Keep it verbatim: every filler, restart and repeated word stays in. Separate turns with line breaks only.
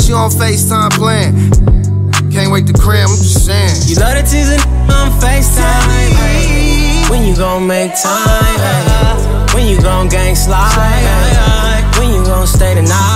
got you on FaceTime playing. Can't wait to crib, I'm just saying.
You love to tease a on FaceTime. Ay. When you gon' make time? Ay. When you gon' gang slide? Ay. When you gon' stay the night?